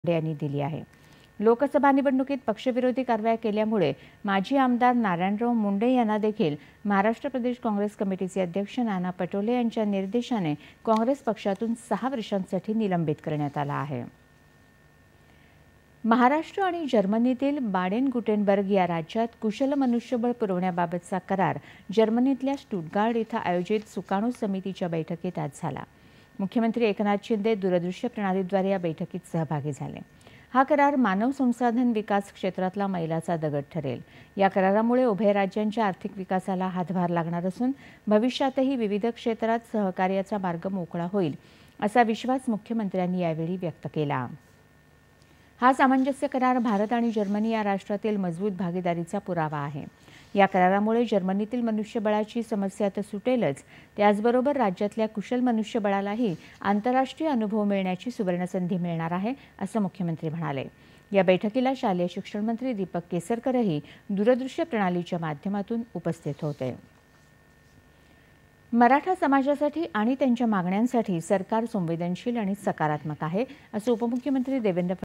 यांनी दिली आहे। लोकसभा निवडणुकीत पक्षविरोधी कारवाया केल्यामुळे माजी आमदार नारायणराव मुंडे यांना देखील महाराष्ट्र प्रदेश काँग्रेस कमिटीचे अध्यक्ष नाना पटोले यांच्या निर्देशाने काँग्रेस पक्षातून 6 वर्षांसाठी निलंबित करण्यात आला आहे। महाराष्ट्र आणि जर्मनीतील बाडेन-गुटेनबर्ग या राज्यात कुशल मनुष्यबळ पुरवण्याबाबतचा करार जर्मनीतल्या स्टुटगार्ट इथं आयोजित सुकाणू समितीच्या बैठकीत आज झाला। मुख्यमंत्री एकनाथ शिंदे दूरदृश्य प्रणालीद्वारे या बैठकीत सहभागी झाले। हा करार मानव संसाधन विकास क्षेत्रातला मैलाचा दगड ठरेल। या करारामुळे उभय राज्यांच्या आर्थिक विकासाला हातभार लागणार असून भविष्यातही विविध क्षेत्रात सहकार्याचा मार्ग मोकळा होईल असा विश्वास मुख्यमंत्र्यांनी यावेळी व्यक्त केला। हा सामंजस्य करार भारत आणि जर्मनी या राष्ट्रातील मजबूत भागीदारीचा पुरावा आहे। या करारामुळे जर्मनीतील मनुष्यबळाची समस्या तर सुटेलच, त्याचबरोबर राज्यातल्या कुशल मनुष्यबळालाही आंतरराष्ट्रीय अनुभव मिळण्याची सुवर्णसंधी मिळणार आहे, असं मुख्यमंत्री म्हणाले। या बैठकीला शालेय शिक्षण मंत्री दीपक केसरकरही दूरदृश्य प्रणालीच्या माध्यमातून उपस्थित होते। मराठा समाजासाठी आणि त्यांच्या मागण्यांसाठी सरकार संवेदनशील आणि सकारात्मक आहे, असं उपमुख्यमंत्री देवेंद्र